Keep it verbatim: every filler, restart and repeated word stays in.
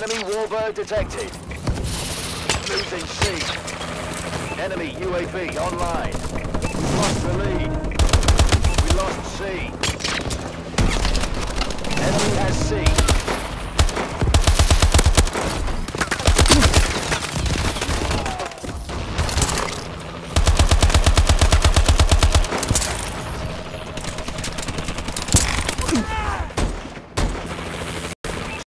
Enemy warbird detected. Losing C. Enemy U A V online.